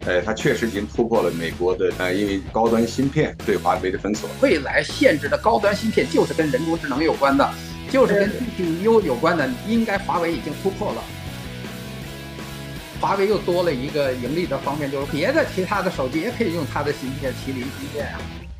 它确实已经突破了美国的因为高端芯片对华为的封锁。 未来限制的高端芯片就是跟人工智能有关的，就是跟 GPU 有关的，应该华为已经突破了。华为又多了一个盈利的方面，就是别的其他的手机也可以用它的芯片，麒麟芯片啊。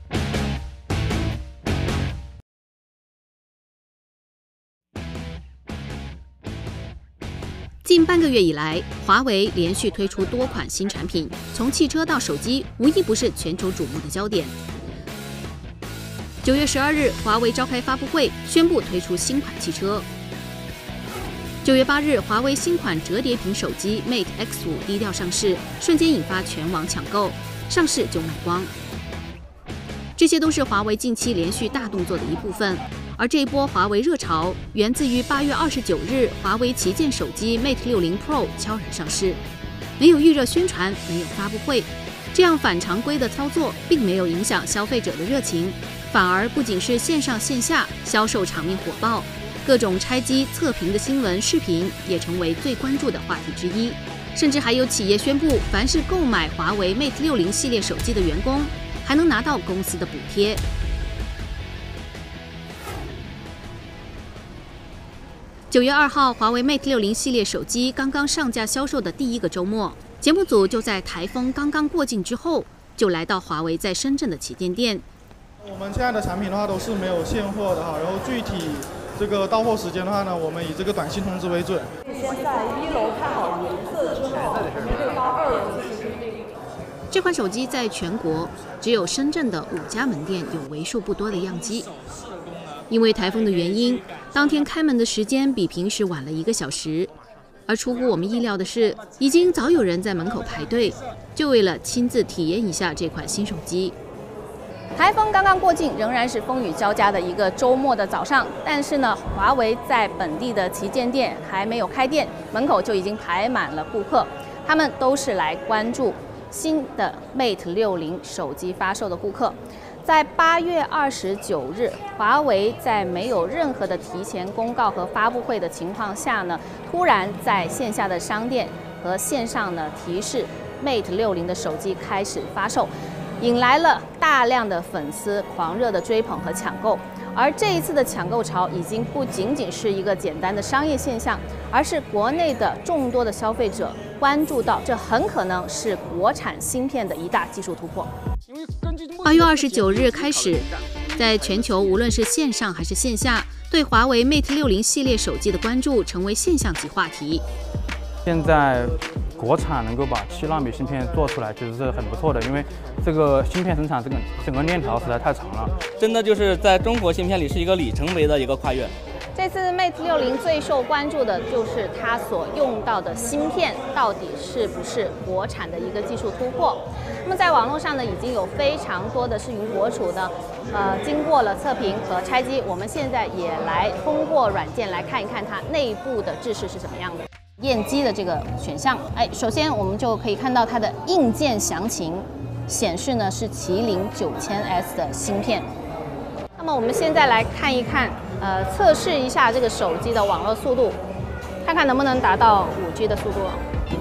近半个月以来，华为连续推出多款新产品，从汽车到手机，无一不是全球瞩目的焦点。9月12日，华为召开发布会，宣布推出新款汽车。9月8日，华为新款折叠屏手机 Mate X5低调上市，瞬间引发全网抢购，上市就卖光。这些都是华为近期连续大动作的一部分。而这一波华为热潮源自于8月29日，华为旗舰手机 Mate 60 Pro 悄然上市，没有预热宣传，没有发布会，这样反常规的操作并没有影响消费者的热情，反而不仅是线上线下销售场面火爆，各种拆机测评的新闻视频也成为最关注的话题之一，甚至还有企业宣布，凡是购买华为 Mate 60系列手机的员工，还能拿到公司的补贴。9月2号，华为 Mate 60系列手机刚刚上架销售的第一个周末，节目组就在台风刚刚过境之后，就来到华为在深圳的旗舰店。 我们现在的产品的话都是没有现货的哈，然后具体这个到货时间的话呢，我们以这个短信通知为准。 先在1楼看好颜色之后，我们可以到2楼进行定。 这款手机在全国只有深圳的5家门店有为数不多的样机。因为台风的原因，当天开门的时间比平时晚了1个小时，而出乎我们意料的是，已经早有人在门口排队，就为了亲自体验一下这款新手机。台风刚刚过境，仍然是风雨交加的一个周末的早上，但是呢，华为在本地的旗舰店还没有开店，门口就已经排满了顾客，他们都是来关注新的 Mate 60手机发售的顾客。在8月29日，华为在没有任何的提前公告和发布会的情况下呢，突然在线下的商店和线上呢提示 Mate 60的手机开始发售，引来了大量的粉丝狂热的追捧和抢购。而这一次的抢购潮已经不仅仅是一个简单的商业现象，而是国内的众多的消费者关注到，这很可能是国产芯片的一大技术突破。8月29日开始，在全球无论是线上还是线下，对华为 Mate 60系列手机的关注成为现象级话题。 现在国产能够把7纳米芯片做出来，其实是很不错的，因为这个芯片生产整个链条实在太长了， 真的就是在中国芯片里是一个里程碑的一个跨越。 这次 Mate 60最受关注的就是它所用到的芯片到底是不是国产的一个技术突破。那么在网络上呢，已经有非常多的视频博主呢，经过了测评和拆机，我们现在也来通过软件来看一看它内部的制式是什么样的。验机的这个选项，首先我们就可以看到它的硬件详情，显示呢是麒麟9000S 的芯片。那么我们现在来看一看，测试一下这个手机的网络速度，看看能不能达到5G 的速度。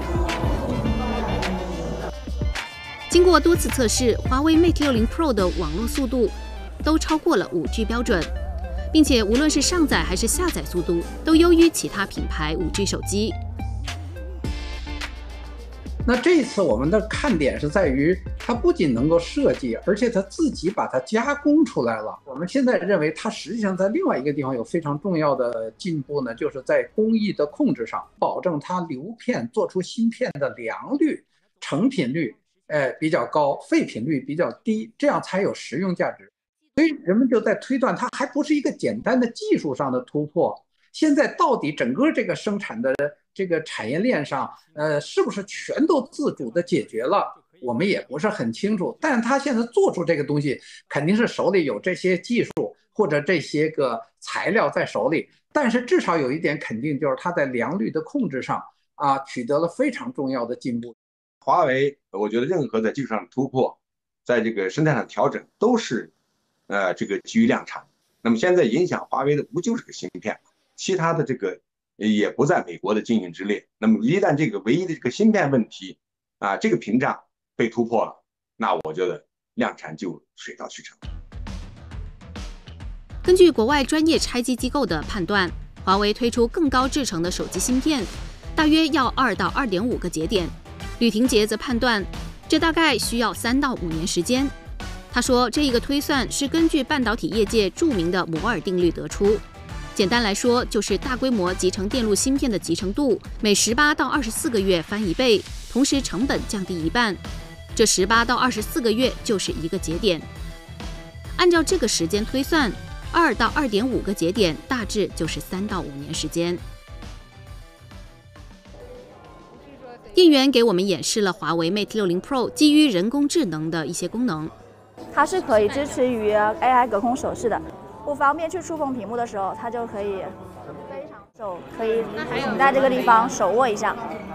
经过多次测试，华为 Mate 60 Pro 的网络速度都超过了5G 标准，并且无论是上载还是下载速度，都优于其他品牌5G 手机。 那这一次我们的看点是在于，它不仅能够设计，而且它自己把它加工出来了。我们现在认为它实际上在另外一个地方有非常重要的进步呢，就是在工艺的控制上，保证它流片做出芯片的良率、成品率，比较高，废品率比较低，这样才有实用价值。所以人们就在推断，它还不是一个简单的技术上的突破。现在到底整个这个生产的这个产业链上，是不是全都自主的解决了？我们也不是很清楚。但是他现在做出这个东西，肯定是手里有这些技术或者这些个材料在手里。但是至少有一点肯定，就是他在良率的控制上取得了非常重要的进步。 华为，我觉得任何在技术上的突破，在这个生态上调整，都是这个基于量产。那么现在影响华为的不就是个芯片？其他的这个也不在美国的禁运之列。那么一旦这个唯一的这个芯片问题这个屏障被突破了，那我觉得量产就水到渠成。 根据国外专业拆机机构的判断，华为推出更高制程的手机芯片，大约要2到2.5个节点。吕廷杰则判断，这大概需要3到5年时间。他说，这一个推算是根据半导体业界著名的摩尔定律得出。简单来说，就是大规模集成电路芯片的集成度每18到24个月翻1倍，同时成本降低1半。这18到24个月就是一个节点。按照这个时间推算，2到2.5个节点大致就是3到5年时间。店员给我们演示了华为 Mate 60 Pro 基于人工智能的一些功能。 它是可以支持于 AI 隔空手势的，不方便去触碰屏幕的时候，它就可以非常手可以停在这个地方，手握一下，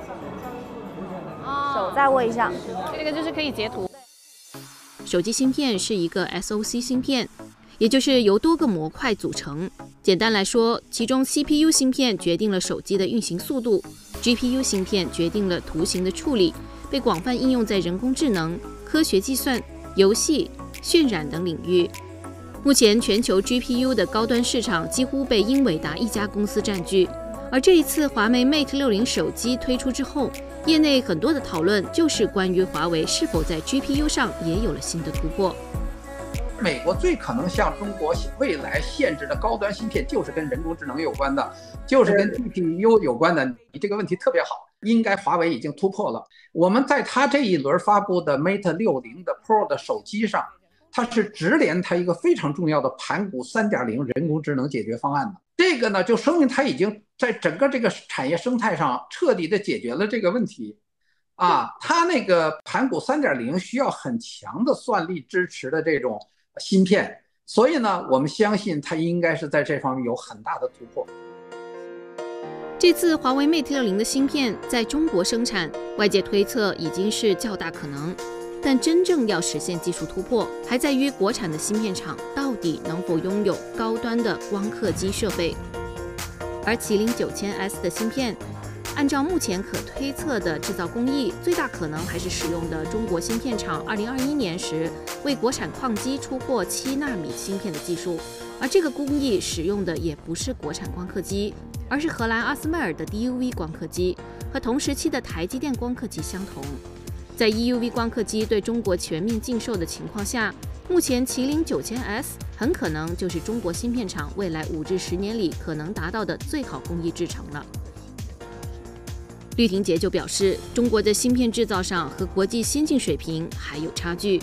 手再握一下， 这个就是可以截图。手机芯片是一个 SoC 芯片，也就是由多个模块组成。简单来说，其中 CPU 芯片决定了手机的运行速度 ，GPU 芯片决定了图形的处理，被广泛应用在人工智能、科学计算、游戏、渲染等领域。目前全球 GPU 的高端市场几乎被英伟达一家公司占据，而这一次华为 Mate 60手机推出之后，业内很多的讨论就是关于华为是否在 GPU 上也有了新的突破。 美国最可能向中国未来限制的高端芯片，就是跟人工智能有关的，就是跟 GPU 有关的。你这个问题特别好，应该华为已经突破了。我们在它这一轮发布的 Mate 60的 Pro 的手机上，它是直连它一个非常重要的盘古 3.0 人工智能解决方案的。这个呢，就说明它已经在整个这个产业生态上彻底的解决了这个问题。它那个盘古 3.0 需要很强的算力支持的这种芯片，所以呢，我们相信它应该是在这方面有很大的突破。 这次华为 Mate 60的芯片在中国生产，外界推测已经是较大可能，但真正要实现技术突破，还在于国产的芯片厂到底能否拥有高端的光刻机设备。而麒麟9000S 的芯片，按照目前可推测的制造工艺，最大可能还是使用的中国芯片厂2021年时为国产矿机出货7纳米芯片的技术，而这个工艺使用的也不是国产光刻机，而是荷兰阿斯麦尔的 DUV 光刻机，和同时期的台积电光刻机相同。在 EUV 光刻机对中国全面禁售的情况下，目前麒麟9000S 很可能就是中国芯片厂未来5至10年里可能达到的最好工艺制程了。绿廷杰就表示，中国在芯片制造上和国际先进水平还有差距。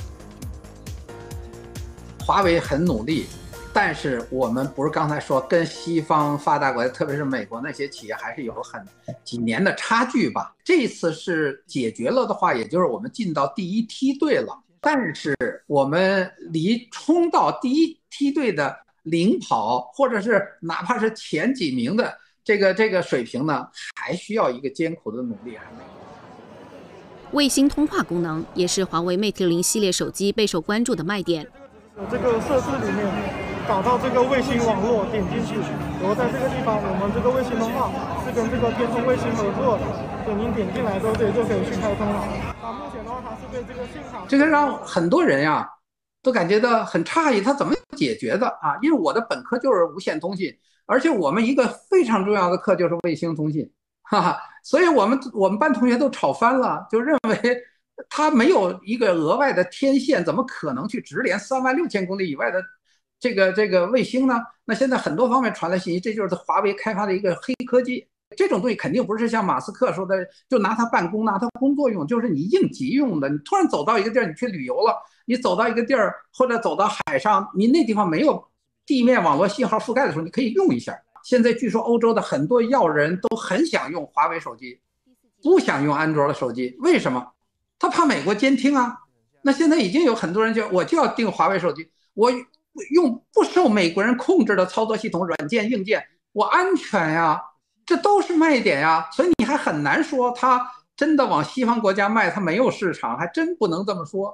华为很努力，但是我们不是刚才说跟西方发达国家，特别是美国那些企业还是有几年的差距吧。这一次是解决了的话，也就是我们进到第一梯队了，但是我们离冲到第一梯队的领跑，或者是哪怕是前几名的这个水平呢，还需要一个艰苦的努力。 卫星通话功能也是华为 Mate 60系列手机备受关注的卖点。 这个设置里面找到这个卫星网络，点进去，然后在这个地方，我们这个卫星通话是跟这个天通卫星合作的，所以您点进来之后，这里就可以去开通了。目前的话，它是对这个信号， 这个让很多人呀都感觉到很诧异，它怎么解决的啊？因为我的本科就是无线通信，而且我们一个非常重要的课就是卫星通信，所以我们班同学都吵翻了，就认为它没有一个额外的天线，怎么可能去直连36000公里以外的这个卫星呢？那现在很多方面传来信息，这就是华为开发的一个黑科技。这种东西肯定不是像马斯克说的，就拿它办公、拿它工作用，就是你应急用的。你突然走到一个地儿，你去旅游了，你走到一个地儿或者走到海上，你那地方没有地面网络信号覆盖的时候，你可以用一下。现在据说欧洲的很多要人都很想用华为手机，不想用安卓的手机，为什么？他怕美国监听啊。那现在已经有很多人我就要订华为手机，我用不受美国人控制的操作系统、软件、硬件，我安全呀，这都是卖点呀。所以你还很难说他真的往西方国家卖，他没有市场，还真不能这么说。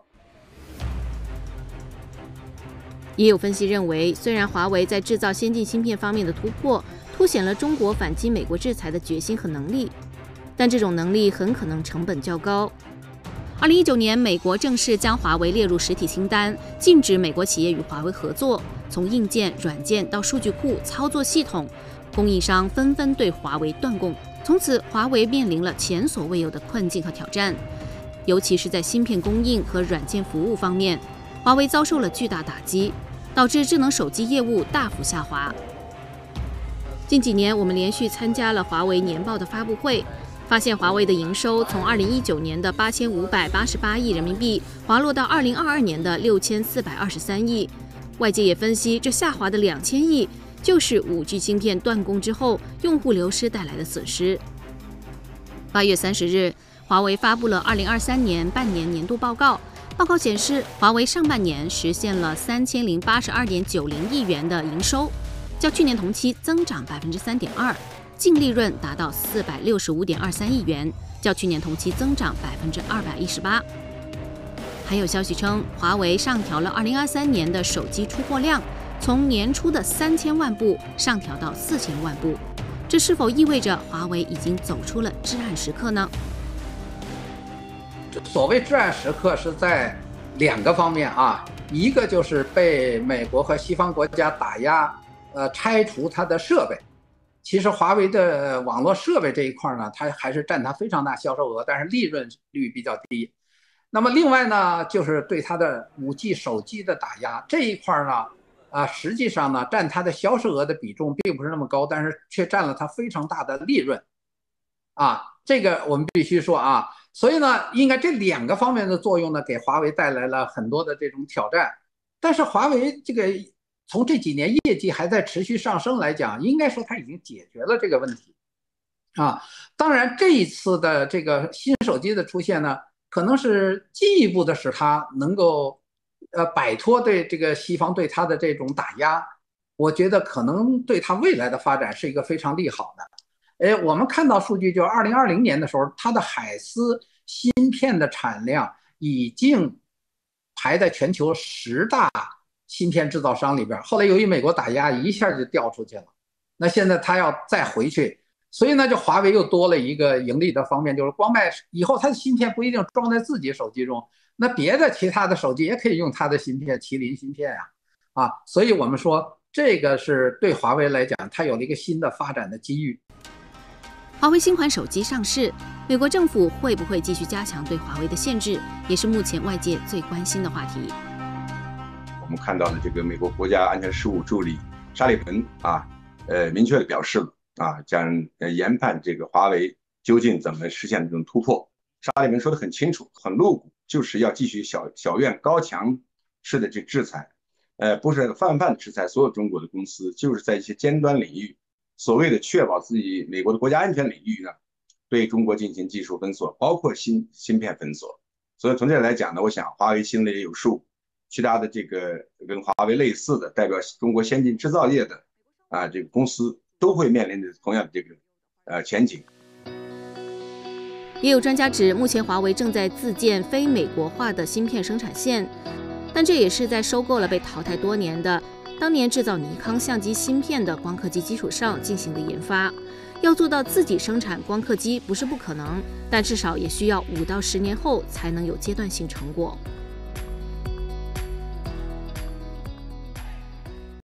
也有分析认为，虽然华为在制造先进芯片方面的突破，凸显了中国反击美国制裁的决心和能力，但这种能力很可能成本较高。 2019年，美国正式将华为列入实体清单，禁止美国企业与华为合作。从硬件、软件到数据库、操作系统，供应商纷纷对华为断供。从此，华为面临了前所未有的困境和挑战，尤其是在芯片供应和软件服务方面，华为遭受了巨大打击，导致智能手机业务大幅下滑。近几年，我们连续参加了华为年报的发布会，发现华为的营收从2019年的8588亿人民币滑落到2022年的6423亿。外界也分析，这下滑的2000亿就是5G 芯片断供之后用户流失带来的损失。8月30日，华为发布了2023年半年年度报告。报告显示，华为上半年实现了3082.90亿元的营收，较去年同期增长3.2%，净利润达到465.23亿元，较去年同期增长218%。还有消息称，华为上调了2023年的手机出货量，从年初的3000万部上调到4000万部。这是否意味着华为已经走出了至暗时刻呢？ 所谓至暗时刻是在2个方面啊，一个就是被美国和西方国家打压，拆除它的设备。其实华为的网络设备这一块呢，它还是占它非常大销售额，但是利润率比较低。那么另外呢，就是对它的5G 手机的打压这一块呢，实际上呢，占它的销售额的比重并不是那么高，但是却占了它非常大的利润，这个我们必须说啊。所以呢，应该这2个方面的作用呢，给华为带来了很多的这种挑战。但是华为这个从这几年业绩还在持续上升来讲，应该说它已经解决了这个问题当然，这一次的这个新手机的出现呢，可能是进一步的使它能够摆脱对这个西方对它的这种打压，我觉得可能对它未来的发展是一个非常利好的。我们看到数据，就2020年的时候，它的海思芯片的产量已经排在全球10大芯片制造商里边，后来由于美国打压，一下就掉出去了。那现在它要再回去，所以呢，就华为又多了一个盈利的方面，就是光卖以后它的芯片不一定装在自己手机中，那别的其他的手机也可以用它的芯片，麒麟芯片所以我们说这个是对华为来讲，它有了一个新的发展的机遇。 华为新款手机上市，美国政府会不会继续加强对华为的限制，也是目前外界最关心的话题。 我们看到的这个美国国家安全事务助理沙利文明确的表示了将研判这个华为究竟怎么实现这种突破。沙利文说得很清楚，很露骨，就是要继续小院高墙式的这制裁，不是泛泛制裁所有中国的公司，就是在一些尖端领域，所谓的确保自己美国的国家安全领域呢，对中国进行技术封锁，包括芯片封锁。所以从这来讲呢，我想华为心里也有数，其他的这个跟华为类似的代表中国先进制造业的这个公司都会面临着同样的这个前景。 也有专家指，目前华为正在自建非美国化的芯片生产线，但这也是在收购了被淘汰多年的当年制造尼康相机芯片的光刻机基础上进行的研发。要做到自己生产光刻机不是不可能，但至少也需要5到10年后才能有阶段性成果。